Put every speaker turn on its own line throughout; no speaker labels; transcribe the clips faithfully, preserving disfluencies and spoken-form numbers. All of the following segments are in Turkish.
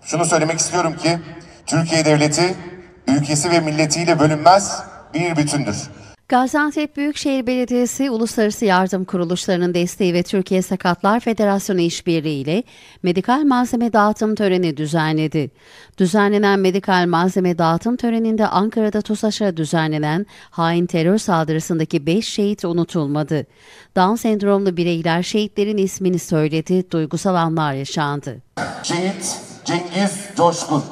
Şunu söylemek istiyorum ki Türkiye Devleti ülkesi ve milletiyle bölünmez bir bütündür.
Gaziantep Büyükşehir Belediyesi, uluslararası yardım kuruluşlarının desteği ve Türkiye Sakatlar Federasyonu işbirliği ile medikal malzeme dağıtım töreni düzenledi. Düzenlenen medikal malzeme dağıtım töreninde Ankara'da TUSAŞ'a düzenlenen hain terör saldırısındaki beş şehit unutulmadı. Down sendromlu bireyler şehitlerin ismini söyledi, duygusal anlar yaşandı.
Şehit Cengiz Coşkun.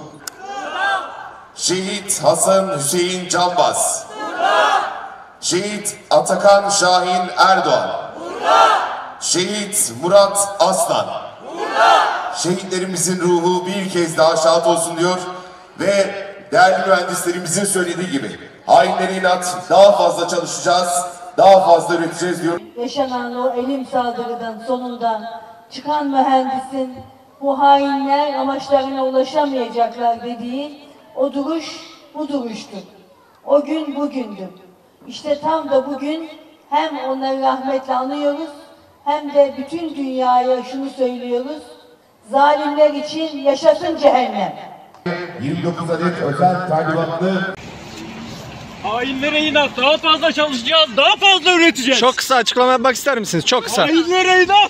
Şehit Hasan Hüseyin Canbaz. Şehit Atakan Şahin Erdoğan. Şehit Murat Aslan. Şehitlerimizin ruhu bir kez daha şahat olsun diyor ve değerli mühendislerimizin söylediği gibi hainlere inat, daha fazla çalışacağız, daha fazla üreteceğiz diyor.
Yaşanan o elim saldırıdan sonunda çıkan mühendisin bu hainler amaçlarına ulaşamayacaklar dediği o duruş bu duruştu. O gün bugündü. İşte tam da bugün hem onları rahmetle anıyoruz hem de bütün dünyaya şunu söylüyoruz. Zalimler için yaşasın cehennem.
yirmi dokuz adet özel talimatlı.
Hainlere inat, daha fazla çalışacağız, daha fazla üreteceğiz.
Çok kısa açıklama yapmak ister misiniz? Çok kısa.
Hainlere inat.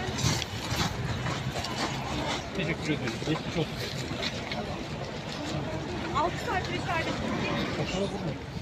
Teşekkür ederim. Geçmiş olsun.
altı saat vesaire.